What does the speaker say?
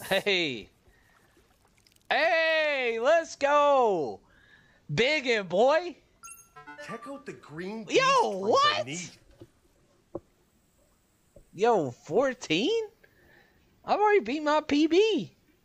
Hey. Hey, let's go. Biggin, boy. Check out the green beast Yo, from what? beneath. Yo, 14? I've already beat my PB.